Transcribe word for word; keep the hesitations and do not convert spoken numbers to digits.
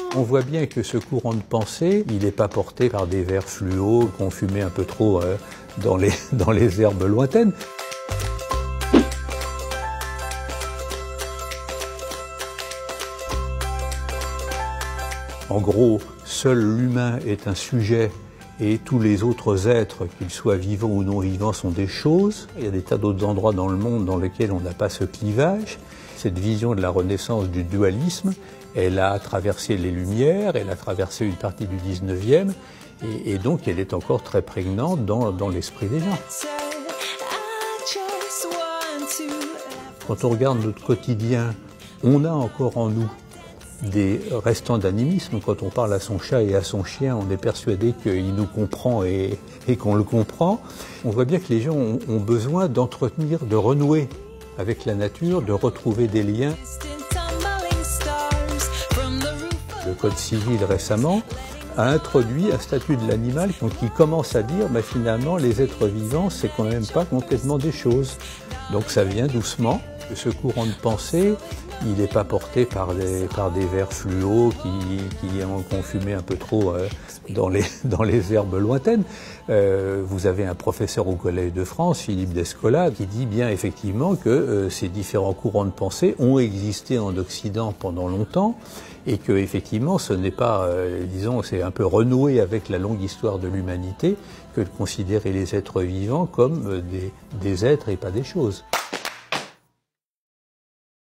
On voit bien que ce courant de pensée, il n'est pas porté par des vers fluo qu'on fumait un peu trop euh, dans les, dans les herbes lointaines. En gros, seul l'humain est un sujet et tous les autres êtres, qu'ils soient vivants ou non vivants, sont des choses. Il y a des tas d'autres endroits dans le monde dans lesquels on n'a pas ce clivage. Cette vision de la renaissance du dualisme, elle a traversé les Lumières, elle a traversé une partie du dix-neuvième, et, et donc elle est encore très prégnante dans, dans l'esprit des gens. Quand on regarde notre quotidien, on a encore en nous des restants d'animisme. Quand on parle à son chat et à son chien, on est persuadé qu'il nous comprend et, et qu'on le comprend. On voit bien que les gens ont, ont besoin d'entretenir, de renouer avec la nature, de retrouver des liens. Le Code civil récemment a introduit un statut de l'animal qui commence à dire bah, finalement les êtres vivants c'est quand même pas complètement des choses. Donc ça vient doucement. Ce courant de pensée, il n'est pas porté par des, par des vers fluo qui, qui ont fumé un peu trop euh, dans, les, dans les herbes lointaines. Euh, vous avez un professeur au Collège de France, Philippe Descola, qui dit bien effectivement que euh, ces différents courants de pensée ont existé en Occident pendant longtemps et que effectivement ce n'est pas, euh, disons, c'est un peu renoué avec la longue histoire de l'humanité que de considérer les êtres vivants comme euh, des, des êtres et pas des choses.